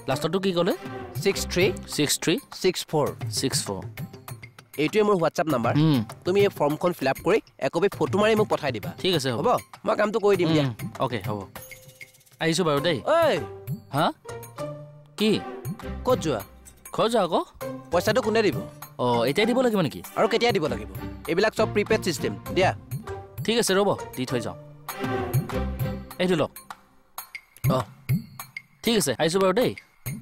লাষ্টটো কি ক'লে 6364 এইটোৱে মোৰ হোৱাটছআপ নাম্বাৰ তুমি এই ফৰ্মখন ফিল আপ কৰি একপি ফটো মাৰি মোক পঠাই দিবা ঠিক আছে হ'ব মই কামটো কৰি দিম দিয়া ওকে হ'ব আহিছো বাৰু দেই ঐ হা কি ক'ত যোৱা ঘৰ যা আকৌ পইচাটো কোনে দিব এতিয়াই দিব লাগিব নেকি আৰু কেতিয়া দিব লাগিব এইবিলাক চব প্ৰিপেড চিষ্টেম দিয়া ঠিক আছে ৰ'ব দি থৈ যাওঁ এইটো লওক ঠিক আছে আহিছো বাৰু দেই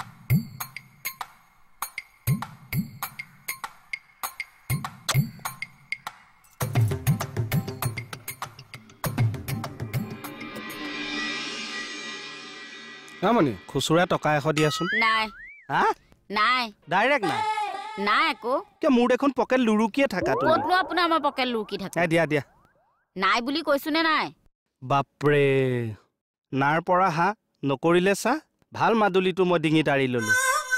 মনি খুচুৰা টকা 100 দিয়াচোন নাই হা নাই ডাইৰেক্ট নাই নাই আকৌ কে মোৰ দেখোন পকেট লুৰুকিয়ে থাকা তুমি ক'তনো আপোনাৰ আমাৰ পকেট লুৰুকি থাকে দিয়া নাই বুলি কৈছো নে নাই বাপৰে নাৰ পৰা হা নকৰিলে চা ভাল মাদুলিটো মই ডিঙি তাৰি ললো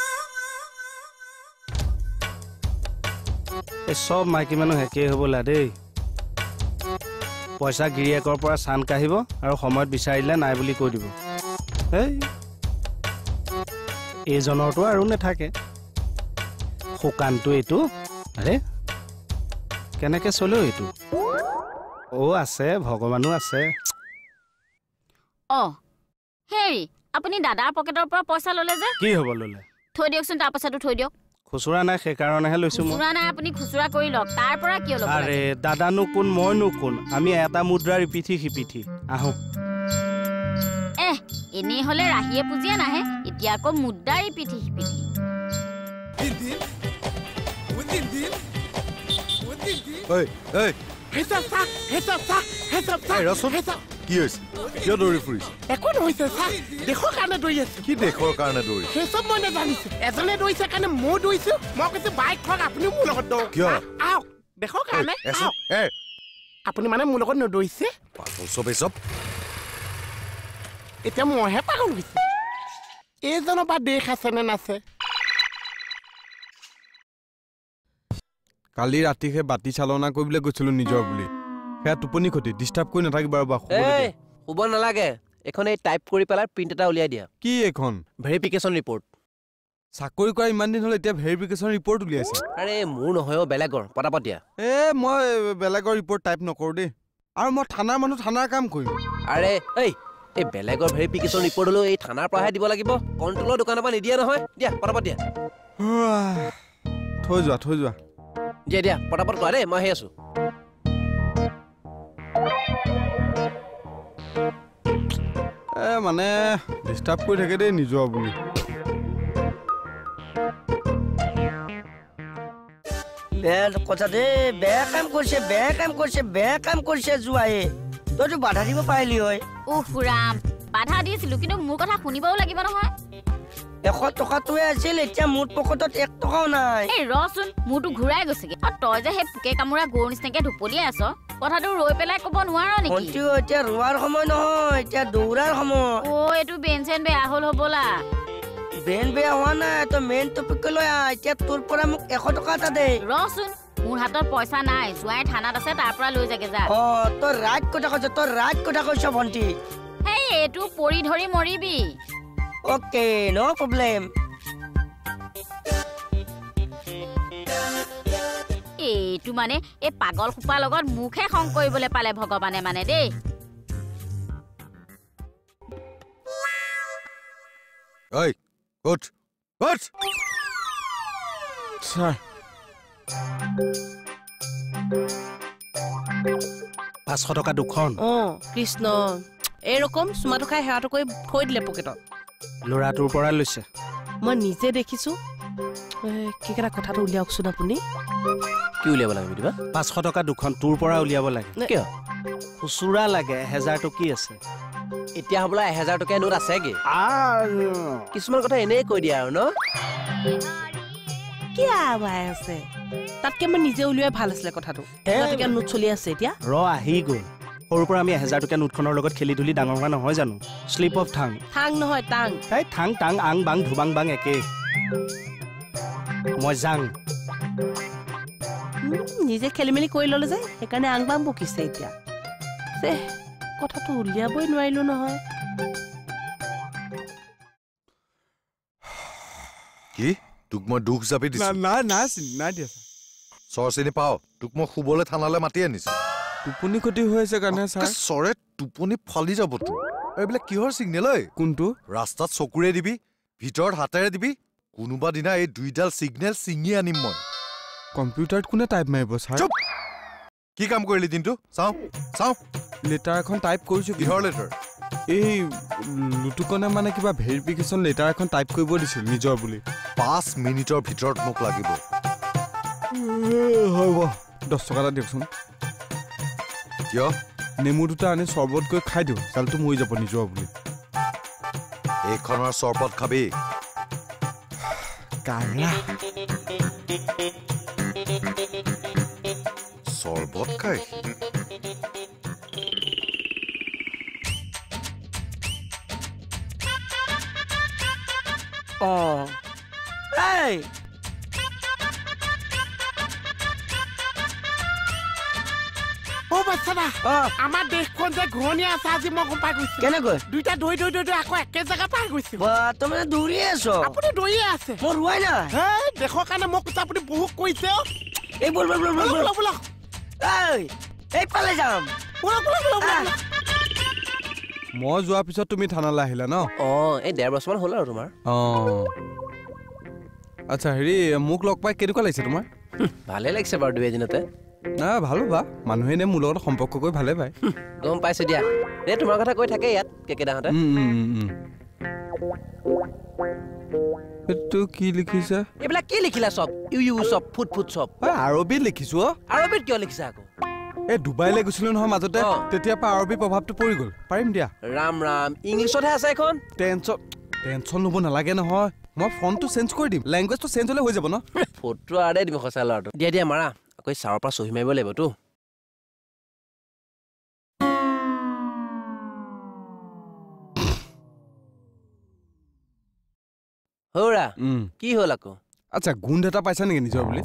এই সব মাইকী মানুহ একেই হ'বলা দেই পইচা গিৰিয়েকৰ পৰা চান কাঢ়িব আৰু সময়ত বিচাৰিলে নাই বুলি কৈ দিব এইজনৰটো আৰু নাথাকে শুকানটো এইটো আৰে কেনেকে চলেও এইটো আছে ভগৱানো আছে হেৰি আপুনি দাদাৰ পকেটৰ পৰা পইচা ললে যে কি হ'ব ললে থৈ দিয়কচোন তাৰ পইচাটো থৈ দিয়ক খুচুৰা নাই সেইকাৰণেহে লৈছো মই খুচুৰা নাই আপুনি খুচুৰা কৰি লওক তাৰ পৰা কিয় ল'ব আৰে দাদানো কোন মইনো কোন আমি এটা মুদ্ৰাৰ ইপিঠি সিপিঠি আহো এনেই হলে ৰাহিয়ে পুজিয়ে নাহে এতিয়া আকৌ মুদ্ৰাৰ ইপিঠি সিপিঠি কি হৈছে কিয় দৌৰি ফুৰিছে একো নহৈছে ছাৰ দেশৰ কাৰণে দৌৰি আছো কি দেশৰ কাৰণে দৌৰি সেই চব মই নাজানিছো এজনে দৌৰিছে কাৰণে মই দৌৰিছো মই কৈছো বাইক থক আপুনিও মোৰ লগত দৌৰ কিয় আহক দেশৰ কাৰণে আপুনি মানে মোৰ লগত নদৌৰিছে চব এতিয়া মইহে পাগল হৈছো এইজনৰ পৰা দেশ আছে নে নাছে কালি ৰাতি সেই বাতি চালনা কৰিবলৈ গৈছিলো নিজৰ বুলি সেয়া টোপনি ক্ষতি ডিষ্টাৰ্ব কৰি নাথাকিবা ৰবা শুব নালাগে এখন এই টাইপ কৰি পেলাই প্ৰিণ্ট এটা উলিয়াই দিয়া কি এখন ভেৰিফিকেশ্যন ৰিপৰ্ট চাকৰি কৰা ইমান দিন হ'ল এতিয়া ভেৰিফিকেশ্যন ৰিপৰ্ট উলিয়াইছে আৰে মোৰ নহয় বেলেগৰ পটাপট দিয়া মই বেলেগৰ ৰিপৰ্ট টাইপ নকৰো দেই আৰু মই থানাৰ মানুহ থানাৰ কাম কৰিম আৰে এই বেলেগৰ ভেৰিফিকেশ্যন ৰিপৰ্ট হলেও এই থানাৰ পৰাহে দিব লাগিব কণ্ট্ৰলৰ দোকানৰ পৰা নিদিয়ে নহয় দিয়া পটাপট দিয়া থৈ যোৱা দিয়া পটাপট কৰা দেই মই আহি আছো মানে ডিষ্টাৰ্ব কৰি থাকে দেই নিজৰ বুলি কথা দেই বেয়া কাম কৰিছে যোৱায়ে তইতো বাধা দিব পাৰিলি হয় ৰাম বাধা দিছিলো কিন্তু মোৰ কথা শুনিবও লাগিব নহয় 100 টকাটোৱে আছিল এতিয়া মোৰ পকেটত 1 টকাও নাই ৰচোন মোৰটো ঘূৰাই গৈছেগে আৰু তই যে সেই পোকে কামোৰা গৰুৰ নিচিনাকে ঢুপলিয়াই আছ কথাটো ৰৈ পেলাই ক'ব নোৱাৰ নেকি এতিয়া ৰোৱাৰ সময় নহয় এতিয়া দৌৰাৰ সময় এইটো বেন চেন বেয়া হ'ল হ'বলা বেন বেয়া হোৱা নাই তই মেইন টপিক লৈ এতিয়া তোৰ পৰা মোক 100 টকা এটা দে ৰচোন মোৰ হাতত পইচা নাই জোৱাই থানাত আছে তাৰ পৰা লৈ যাগে যা তই ৰাইট কথা কৈছ ভণ্টি এইটো পৰি ধৰি মৰিবি ওকে নো প্ৰব্লেম এইটো মানে এই পাগল খোপাৰ লগত মুখে খং কৰিবলৈ পালে ভগৱানে মানে দেই ছাৰ 500 টকা দুখন কৃষ্ণ এরকম চুমাটো খাই হেৰাটো কৰি থৈ দিলে পকেটত লৰাটোৰ পৰা লৈছে মই নিজে দেখিছো কি কেটা কথাটো উলিয়াওকচোন আপুনি কি উলিয়াব লাগে দিবা 500 টকা দুখন তোৰ পৰা উলিয়াব লাগে কিয় খুচুৰা লাগে 1000 টকা আছে এতিয়া হবলা 1000 টকা নোট আছেগে কিছুমান কথা এনেই কৈ দিয়া আৰু ন কি আৱাই আছে তাতকে মই নিজে উলিয়াই ভাল আছিলে কথাটো তাতকে নোট চলি আছে এতিয়া আহি গ'ল সৰুৰ পৰা আমি 1000 টকা নোটখনৰ লগত খেলি ধুলি ডাঙৰ হোৱা নহয় জানো স্লিপ অফ থাং নহয় টাং তাই থাং টাং আং বাং ধুবাং বাং একে মই যাং নিজে খেলি মেলি কৰি ললে যে সেইকাৰণে আং বাং বকিছে এতিয়া কথাটো উলিয়াবই নোৱাৰিলো নহয় কি তোক মই দুখ জাপি দিছো নাই দিয়া চৰ চিনি পাও তোক মই শুবলৈ থানালৈ মাতি আনিছো টোপনি ক্ষতি হৈ আছে কাৰণে ছাৰ চৰে টোপনি ফালি যাব তো এইবিলাক কিহৰ চিগনেল ঐ কোনটো ৰাস্তাত চকুৰে দিবি ভিতৰত হাতেৰে দিবি কোনোবা দিনা এই দুইডাল চিগনেল ছিঙি আনিম মই কম্পিউটাৰত কোনে টাইপ মাৰিব ছাৰ কি কাম কৰিলি দিনটো চাওঁ লেটাৰ এখন টাইপ কৰিছো কিহৰ লেটাৰ এই লুটুকনে মানে কিবা ভেৰিফিকেশ্যন লেটাৰ এখন টাইপ কৰিব দিছিল নিজৰ বুলি 5 মিনিটৰ ভিতৰত মোক লাগিব হ'ব 10 টকা এটা দিয়কচোন কিয় নেমু দুটা আনি চৰ্বত গৈ খাই দিওঁ চালটো মৰি যাব নিজৰ বুলি এইখনৰ চৰ্বত খাবি কাৰা চৰ্বত খাই এই অ বাচ্চাদা আমাৰ দেশখন যে ঘূৰণীয়া আছে আজি মই গম পাই গৈছো কেনেকৈ দুইটা দৈ আকৌ একে জেগা পাই গৈছে তই মানে দৌৰিয়ে আছ আপুনি দৌৰিয়ে আছে মই ৰোৱাই নাই দেশৰ কাৰণে মোক আপুনি বহুত কৰিছে এই বল এই পালে যাম মই যোৱাৰ পিছত তুমি থানালৈ আহিলা ন এই 1.5 বছৰমান হ'ল আৰু তোমাৰ আচ্ছা হেৰি মোক লগ পাই কেনেকুৱা লাগিছে তোমাৰ ভালে লাগিছে বাৰু দুই এদিনতে না ভালো বা মানুহে নে মোৰ লগত সম্পৰ্ক কৰি ভালে পায় গম পাইছো দিয়া তোমাৰ কথা কৈ থাকে ইয়াত কেকেদাহঁতে এইটো কি লিখিছা এইবিলাক কি লিখিলা চব ইউ চব ফুট চব আৰবীত লিখিছো আৰবীত কিয় লিখিছা আকৌ এই ডুবাইলৈ গৈছিলো নহয় মাজতে তেতিয়াৰ পৰা আৰবী প্ৰভাৱটো পৰি গ'ল পাৰিম দিয়া ৰাম ইংলিছতহে আছে এখন টেনচন ল'ব নালাগে নহয় মই ফোনটো চেঞ্জ কৰি দিম লেংগুৱেজটো চেঞ্জ হ'লে হৈ যাব ন ফটো আৰে দিম সঁচা ল'ৰাটো দিয়া মাৰা আকৌ ছাৰৰ পৰা চহী মাৰিব লাগিবতো হৌৰা কি হ'ল আকৌ আচ্ছা গোন্ধ এটা পাইছা নেকি নিজৰ বুলি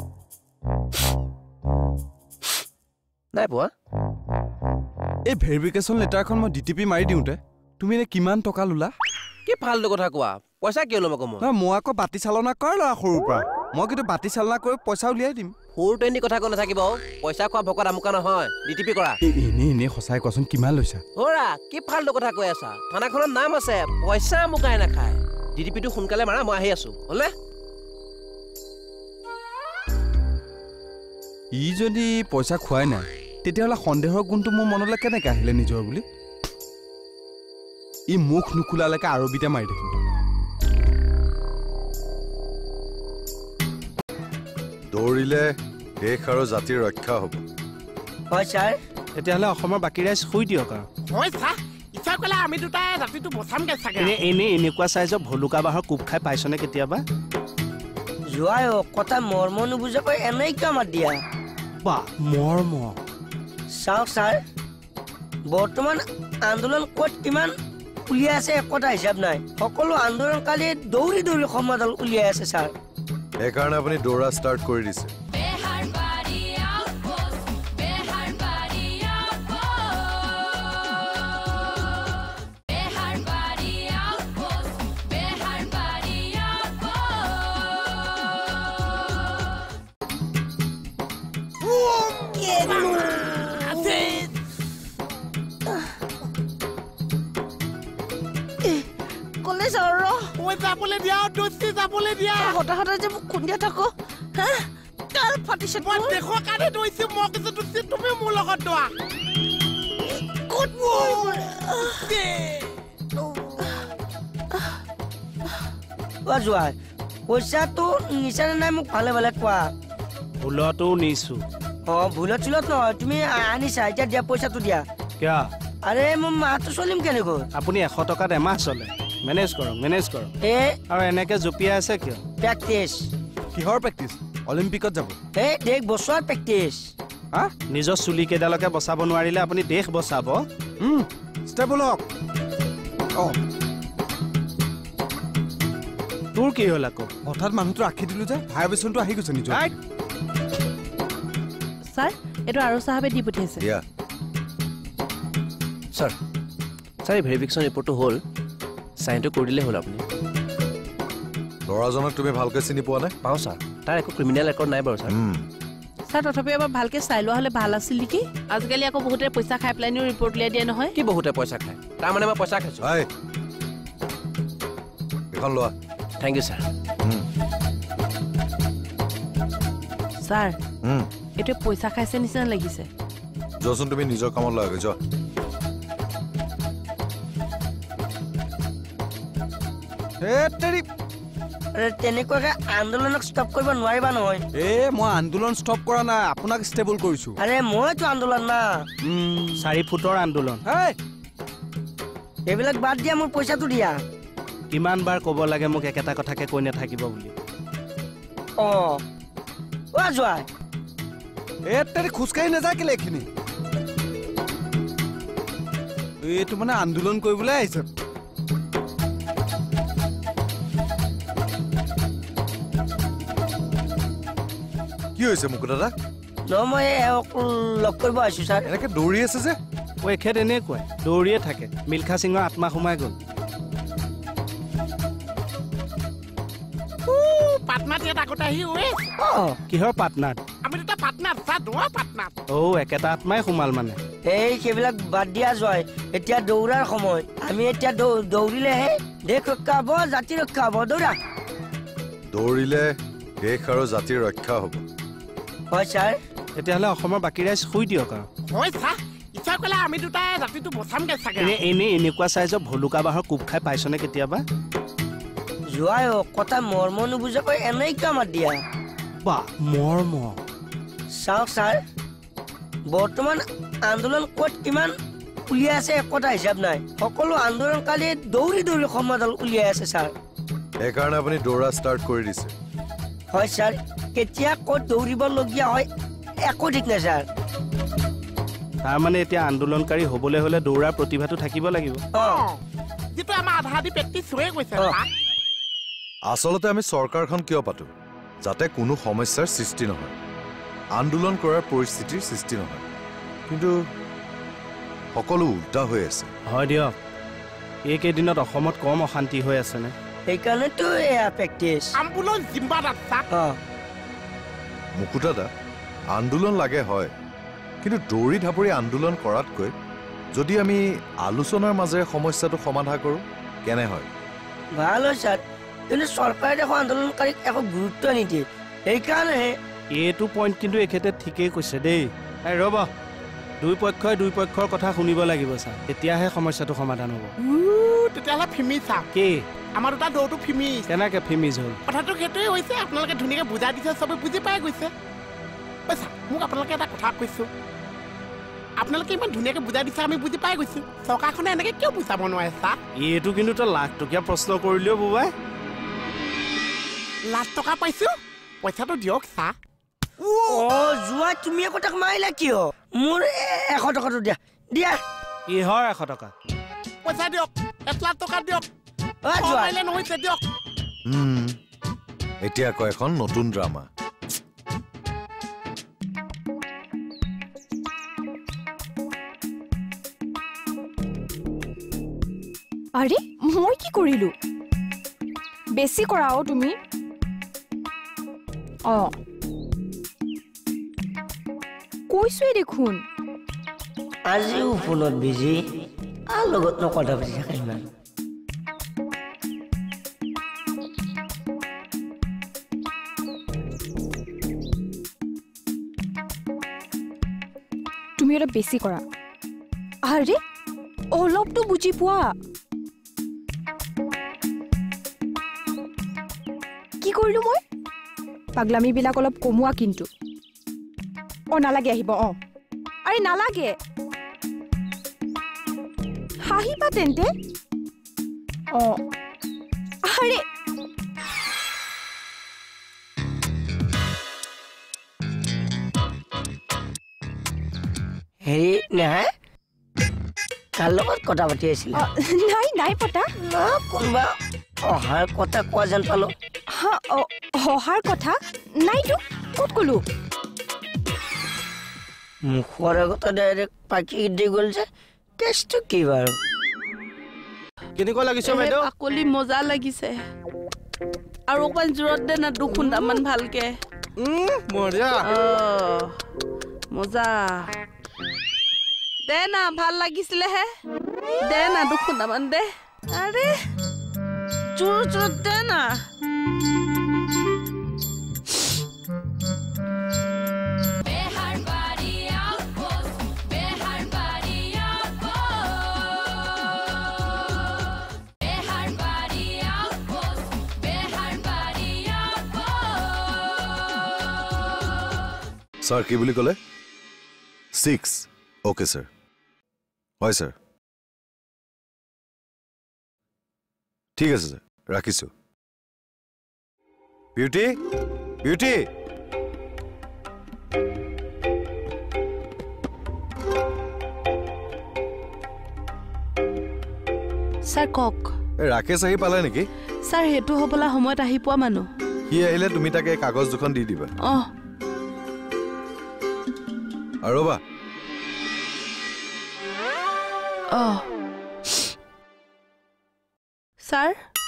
নাই পোৱা এই ভেৰিফিকেশ্যন লেটাৰখন মই ডিটিপি মাৰি দিওঁতে তুমি এনে কিমান টকা ল'লা কি ফাল্টু কথা কোৱা পইচা কিয় ল'ম আকৌ মই আকৌ বাতি চালনা কৰা ল'ৰা সৰুৰ পৰা মই কিন্তু বাতি চালনা কৰি পইচা উলিয়াই দিম সৰুটো এনে কথা কৈ নাথাকিব পইচা খোৱা ভকত আমুকা নহয় ডিটিপি কৰা এনেই সঁচাই কোৱাচোন কিমান লৈছা হৌৰা কি ফাল্টু কথা কৈ আছা থানাখনৰ নাম আছে পইচা আমুকাই নাখায় ডিটিপিটো সোনকালে মাৰা মই আহি আছো হ'লে ই যদি পইচা খোৱাই নাই তেতিয়াহ'লে সন্দেহৰ গুণটো মোৰ মনলৈ কেনেকৈ আহিলে নিজৰ বুলি ই মুখ নুখোলালৈকে আৰবিতে মাৰি থাকিম দৌৰিলে দেশ আৰু জাতিৰ ৰক্ষা হ'ব হয় ছাৰ তেতিয়াহ'লে অসমৰ বাকী ৰাইজ শুই দিয়ক আৰু হয় ছাৰ ইচ্ছা কৰিলে আমি দুটাই ৰাতিটো বচামগে চাগে এনেকুৱা চাইজৰ ভলুকা বাঁহৰ কোব খাই পাইছনে কেতিয়াবা যোৱাই কথা মৰ্ম নুবুজাকৈ এনেই কিয় মাত দিয়া বা মৰ্ম চাওক ছাৰ বৰ্তমান আন্দোলন ক'ত কিমান উলিয়াই আছে একতা হিচাপ নাই সকলো আন্দোলনকাৰী দৌৰি সমাদল উলিয়াই আছে ছাৰ সেইকাৰণে আপুনি দৌৰা ষ্টাৰ্ট কৰি দিছে যাবলৈ দিয়া দোষী যাবলৈ দিয়া হঠাতে যে মোক খুন্দিয়া থাকো কাল ফাটিছে মই দেশৰ কাৰণে দৌৰিছো মই কিছু দোষী তুমি মোৰ লগত দৌৰা ক'ত যোৱা পইচাটো নিচানে নাই মোক ভালে কোৱা ভুলতো নিছো ভুলত চুলত নহয় তুমি আনিছা এতিয়া দিয়া পইচাটো দিয়া কিয় আৰে মই মাহটো চলিম কেনেকৈ আপুনি 100 টকাত এমাহ চলে মেনেজ কৰক আৰু এনেকে জপিয়াই আছে কিয় প্ৰেক্টিচ কিহৰ প্ৰেক্টিচ অলিম্পিকত যাব দেশ বছোৱাৰ প্ৰেক্টিচ নিজৰ চুলি কেইডালকে বচাব নোৱাৰিলে আপুনি দেশ বচাব ষ্টেবলক তোৰ কি হ'ল আকৌ হঠাৎ মানুহটো ৰাখি দিলো যে ভাইব্ৰেশ্যনটো আহি গৈছে নিজৰ ছাৰ এইটো আৰু চাহাবে দি পঠিয়াইছে ছাৰ ভেৰিফিকেশ্যন ৰিপৰ্টটো হ'ল চাইনটো কৰি দিলে হ'ল আপুনি ল'ৰাজনক তুমি ভালকৈ চিনি পোৱা নে? পাওঁ ছাৰ, তাৰ একো ক্ৰিমিনেল ৰেকৰ্ড নাই বাৰু ছাৰ। ছাৰ তথাপি এবাৰ ভালকে চাই লোৱা হ'লে ভাল আছিল নেকি? আজিকালি আকৌ বহুতে পইচা খাই পেলাই ৰিপৰ্ট উলিয়াই দিয়ে নহয়। কি বহুতে পইচা খায়? তাৰমানে মই পইচা খাইছোঁ। এখন লোৱা। Thank U sir. ছাৰ এইটো পইচা খাইছে নিচিনা লাগিছে। যোৱাচোন তুমি নিজৰ কামত লাগে যোৱা। তেনেকুৱাকে আন্দোলনক ষ্টপ কৰিব নোৱাৰিবা নহয়। মই আন্দোলন ষ্টপ কৰা নাই, আপোনাক ষ্টেবল কৰিছো। আৰে মইতো আন্দোলন না। 4 ফুটৰ আন্দোলন। এইবিলাক বাদ দিয়া, মোৰ পইচাটো দিয়া। কিমান বাৰ ক'ব লাগে মোক একেটা কথাকে কৈ নাথাকিব বুলি। যোৱা খোজকাঢ়ি নাযায় কেলে এইখিনি? এইটো মানে আন্দোলন কৰিবলৈ আহিছে। কি হৈছে মুকুট দাদা? মই লগ কৰিব আহিছো ছাৰ। এনেকে দৌৰি আছে যে? এখেত এনেকুৱাই দৌৰিয়ে থাকে। মিল্খা সিঙৰ আত্মা সোমাই গ'ল। পাটনাত ইয়াত আগতে আহি কিহৰ পাটনাত? আমি দুটা পাটনাত ছাৰ, দুটা পাটনাত। একেটা আত্মাই সোমাল মানে। সেইবিলাক বাদ দিয়া যোৱা, এতিয়া দৌৰাৰ সময়। আমি এতিয়া দৌৰিলেহে দেশ ৰক্ষা হব, জাতি ৰক্ষা হব। দৌৰিলে দেশ আৰু জাতিৰ ৰক্ষা হব। হয় ছাৰ। তেতিয়াহ'লে অসমৰ বাকী ৰাইজ শুই দিয়ক আৰু। হয় ছাৰ, ইচ্ছা কৰিলে আমি দুটাই জাতিটো বচামগে চাগে। এনেকুৱা চাইজৰ ভলুকা বাঁহৰ কোব খাই পাইছনে কেতিয়াবা? যোৱাই কথা মৰ্ম নুবুজাকৈ এনেই কামত দিয়া। মৰ্ম চাওক ছাৰ, বৰ্তমান আন্দোলন ক'ত কিমান উলিয়াই আছে একোটা হিচাপ নাই। সকলো আন্দোলনকাৰী দৌৰি দৌৰি সমাদল উলিয়াই আছে ছাৰ। সেইকাৰণে আপুনি দৌৰা ষ্টাৰ্ট কৰি দিছে। হয় ছাৰ, কেতিয়া ক'ত দৌৰিবলগীয়া হয় একো ঠিক নাই ছাৰ। তাৰমানে এতিয়া আন্দোলনকাৰী হ'বলৈ হ'লে দৌৰাৰ প্ৰতিভাটো থাকিব লাগিব। যিটো আমাৰ আধা আধি প্ৰেক্টিছ হৈয়ে গৈছে। আচলতে আমি চৰকাৰখন কিয় পাতো? যাতে কোনো সমস্যাৰ সৃষ্টি নহয়, আন্দোলন কৰাৰ পৰিস্থিতিৰ সৃষ্টি নহয়। কিন্তু সকলো উল্টা হৈ আছে। হয় দিয়ক, এইকেইদিনত অসমত কম অশান্তি হৈ আছেনে? সেইকাৰণেতো এয়া প্ৰেক্টিছ। মুকুট দাদা, আন্দোলন লাগে হয়, কিন্তু দৌৰি ঢাপৰি আন্দোলন কৰাতকৈ যদি আমি আলোচনাৰ মাজেৰে সমস্যাটো সমাধান কৰোঁ কেনে হয়? ভাল হয় ছাৰ, কিন্তু চৰকাৰে দেখোন আন্দোলনকাৰীক একো গুৰুত্ব নিদিয়ে। সেইকাৰণেহে এইটো পইণ্ট কিন্তু এখেতে ঠিকেই কৈছে দেই। ৰ'ব, দুই পক্ষৰ কথা শুনিব লাগিব ছাৰ, তেতিয়াহে সমস্যাটো সমাধান হ'ব। তেতিয়াহ'লে ফিমি ছাৰ। কি? আমাৰ দুটা দৌৰটো ফিমিজ। কেনেকে ফিমিজ হ'ল? কথাটো সেইটোৱে হৈছে, আপোনালোকে ধুনীয়াকৈ বুজাই দিছে, চবে বুজি পাই গৈছে। মোক আপোনালোকে এটা কথা কৈছো, আপোনালোকে ইমান ধুনীয়াকৈ বুজাই দিছে, আমি বুজি পাই গৈছো। চৰকাৰখনে এনেকে কিয় বুজাব নোৱাৰে ছাৰ? এইটো কিন্তু তই লাখ টকীয়া প্ৰশ্ন কৰিলেও বুবাই। লাখ টকা পাইছো, পইচাটো দিয়ক ছাৰ। যোৱা তুমি একো তাক মাৰিলা কিয়? মোৰ 100 টকাটো দিয়া দিয়া। কিহৰ 100 টকা? পইচা দিয়ক, 1 লাখ টকা দিয়ক। নহৈছে দিয়ক। এতিয়া আকৌ এখন নতুন ড্ৰামা। আৰে মই কি কৰিলো? বেছি কৰা তুমি। কৈছোৱেই দেখোন। আজিও ফোনত বিজি, আৰু লগত কথা পাতি থাকে ইমান। তুমি অলপ বেছি কৰা। আৰে অলপতো বুজি পোৱা। কি কৰিলো মই? পাগলামীবিলাক অলপ কমোৱা কিন্তু। নালাগে আহিব। আৰে নালাগে, হাঁহিবা তেন্তে। আৰে হেৰি নেহা, কাৰ লগত কথা পাতি আছিল? নাই পতা। কোনোবা অহাৰ কথা কোৱা যেন পালো। অহাৰ কথা নাইতো, ক'ত কলো? মুখৰ আগতে ডাইৰেক্ট পাকি দি গ'ল যে, কেছটো কি বাৰু? কেনেকুৱা লাগিছে বাইদেউ? বাকলি মজা লাগিছে। আৰু অকমান জোৰত দে না দুখুন্দামান ভালকে মজা মজা দে না ভাল লাগিছিলে হে দে না দুখুন্দামান দে আৰে জোৰত দে না Sir, কি বুলি ক'লে 6 Okay sir হয় sir ঠিক আছে sir ৰাখিছো বিউটি স্যার কক ৰাকেশ আহি পালে নেকি স্যার হেতু হবলা সময়ত আহি পোৱা মানুহ কি আহিলে তুমি তাকে কাগজ দুখন দি দিবা আৰু বা স্যার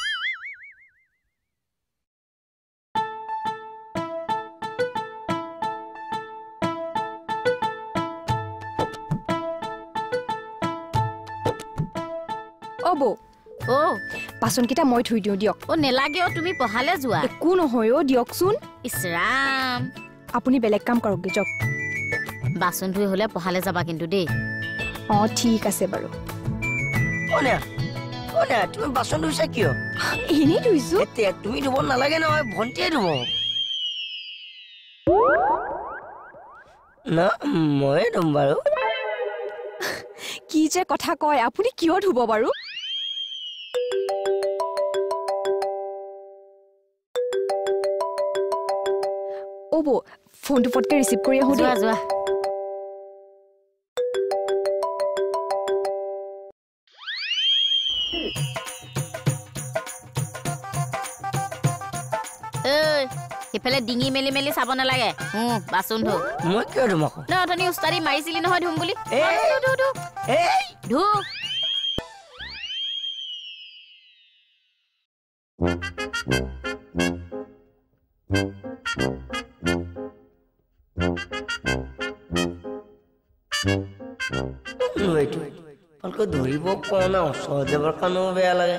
বৌ বাচনকেইটা মই ধুই দিওঁ দিয়ক নেলাগে তুমি পঢ়ালে যোৱা একো নহয় দিয়কচোন ইছৰাম আপুনি বেলেগ কাম কৰকগে যাওক বাচন ধুই হলে পঢ়ালে যাবা কিন্তু দেই ঠিক আছে বাৰু তুমি বাচন ধুইছা কিয় এনেই ধুইছো তুমি ধুব নালাগে নহয় ভণ্টিয়ে ধুব না ময়ে ধুম বাৰু কি যে কথা কয় আপুনি কিয় ধুব বাৰু বৌ ফোনটো পটকে ৰিচিভ কৰি আহো যোৱা যোৱা সিফালে ডিঙি মেলি মেলি চাব নালাগে বাচন ধু মই কিয় ধুম আকৌ অথনি উস্তাদি মাৰিছিলি নহয় ধুম বুলি ধু ভালকৈ ধৰিব পোৱা নাই ওচৰত যাবৰ কাৰণেও বেয়া লাগে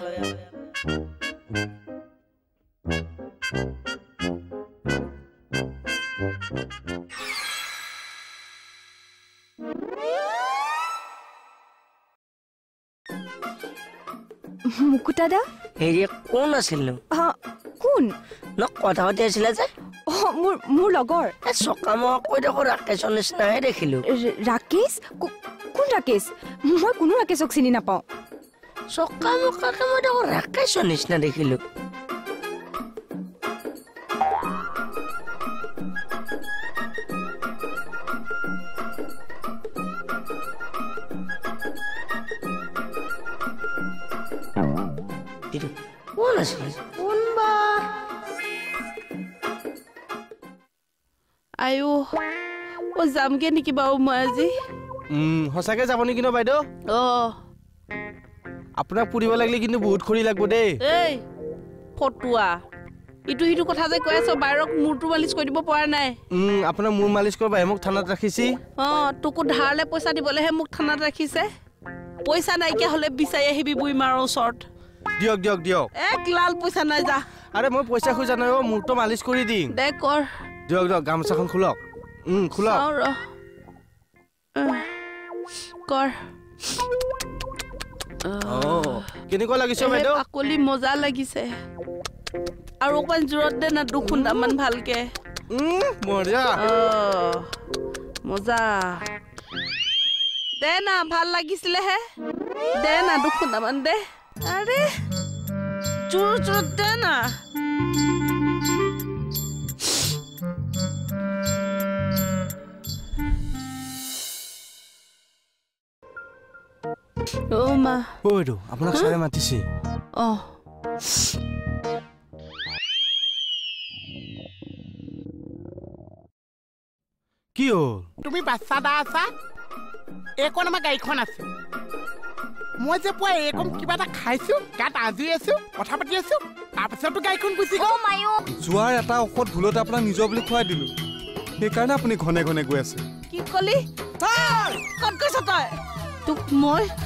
মুকুতা হেৰি কোন আছিল নো কোন ন কথা পাতি আছিলে যে মোৰ লগৰ চকামক কৈ দেখো ৰাকেশৰ নিচিনাহে দেখিলো ৰাকেশ কোন ৰাকেশ মই কোনো ৰাকেশক চিনি নাপাওঁ চকামকাকে মই দেখো ৰাকেশৰ নিচিনা দেখিলো কোন আছিল কোনবা আয়ো যামগে নেকি বাৰু মই আজি সঁচাকে যাব নেকি ন বাইদেউ আপোনাক পুৰিব লাগিলে কিন্তু বহুত খৰি লাগব দেই এই ফটুৱা ইটো সিটো কথা যে কৈ আছ বাইৰক মূৰটো মালিচ কৰি দিব পৰা নাই আপোনাৰ মূৰ মালিচ কৰিব মোক থানাত ৰাখিছি তোকো ধাৰলে পইচা দিবলেহে মোক থানাত ৰাখিছে পইচা নাইকিয়া হলে বিচাৰি আহিবি বুই মাৰৰ ওচৰত দিয়ক এক লাল পইচা নাই যা আৰে মই পইচা খোজা নাই মূৰটো মালিচ কৰি দিম দে কৰ দিয়ক গামোচাখন খোলক খোলক কৰ কেনেকুৱা লাগিছে বাইদেউ আকলি মজা লাগিছে আৰু অকমান জোৰত দে না দুখুন্দামান ভালকে মজা দে না ভাল লাগিছিলে হে দে না দুখুন্দামান দে আৰে জোৰত দে না মা বাইদেউ আপোনাক চাৰে মাতিছে কি হ'ল তুমি বাচ্চা দা আছা এইকণ আমাৰ গাড়ীখন আছে মই যে পুৱা এইকম কিবা এটা খাইছো গাত আজুৰি আছো কথা পাতি আছো তাৰপিছতো গাড়ীখন গুচি অ মায়ো যোৱাৰ এটা ঔষধ ভুলতে আপোনাক নিজৰ বুলি খুৱাই দিলোঁ সেইকাৰণে আপুনি ঘনে ঘনে গৈ আছে কি কলি ক'ত গৈছ তই তোক মই